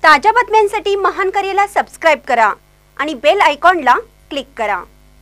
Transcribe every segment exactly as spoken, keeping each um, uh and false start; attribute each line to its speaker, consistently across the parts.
Speaker 1: ताज्या बातम्यांसाठी महान करेला सबस्क्राइब करा आणि बेल आयकॉनला क्लिक करा।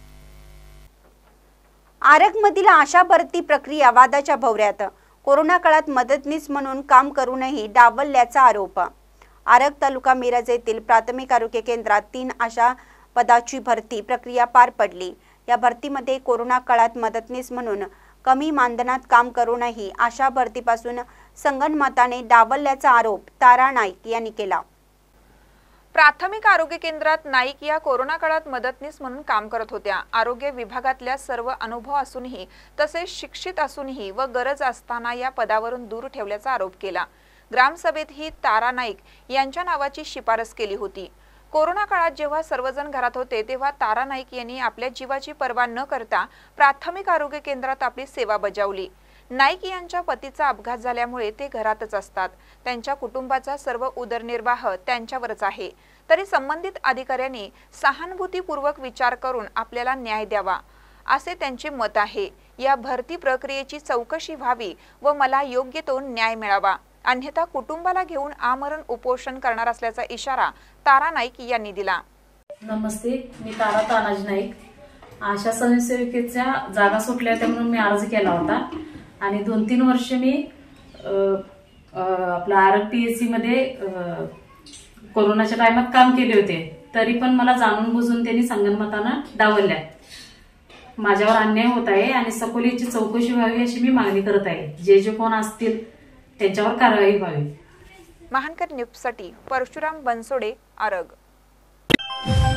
Speaker 1: आरगमधील आशा भरती प्रक्रिया वादाच्या भोवऱ्यात। कोरोना काळात मदतनीस म्हणून काम करूनही डावलल्याचा आरोप। आरग तालुका मिरज येथील प्राथमिक आरोग्य केंद्रात तीन आशा पदाची भरती प्रक्रिया पार पडली। या भरतीमध्ये कोरोना काळात मदतनीस म्हणून कमी मानधनात काम करूनही आशा भरतीपासून संगनमताने डावलल्याचा आरोप तारा नाईक यांनी केला।
Speaker 2: प्राथमिक आरोग्य केंद्रात नाईक या कोरोना काळात मदतनीस म्हणून काम करत होत्या। आरोग्य विभागातल्या सर्व अनुभव असूनही तसेच शिक्षित असूनही व गरज असताना या पदावरून दूर ठेवल्याचा आरोप केला। ग्रामसभेत ही तारा नाईक यांच्या नावाची शिफारस केली होती। कोरोना काळात जेव्हा सर्वजण घरात होते तेव्हा तारा नाईक यांनी आपल्या जीवाची पर्वा न करता प्राथमिक आरोग्य केंद्रात आपली सेवा बजावली। नाईक यांच्या पतीचा अपघात झाल्यामुळे ते घरातच असतात। त्यांच्या कुटुंबाचा सर्व उदरनिर्वाह त्यांच्यावरच आहे। तरी संबंधित अधिकाऱ्यांनी सहानुभूतीपूर्वक विचार करून आपल्याला न्याय द्यावा असे त्यांचे मत आहे। या भरती प्रक्रियेची चौकशी व्हावी व मला योग्य तो न्याय मिळावा, अन्यथा कुटुंबाला घेऊन आमरण उपोषण करणार असल्याचा इशारा तारा नाईक यांनी दिला।
Speaker 3: नमस्ते, मी तारा तानाजी नाईक। आशा स्वयंसेविकेच्या जागा सुटल्या त्या म्हणून मी अर्ज केला होता आणि दोन तीन वर्ष मी आपल्या आरग पीएससी मध्ये कोरोनाच्या टायमात काम केले होते। तरी पण मला जाणून बुजून त्यांनी संगनमतानं डावलल्या। माझ्यावर अन्याय होत आहे आणि सखोलीची चौकशी व्हावी अशी मी मागणी करत आहे। जे जे कोण असतील त्यांच्यावर कारवाई व्हावी।
Speaker 2: महानकर न्यूजसाठी परशुराम बनसोडे, आरग।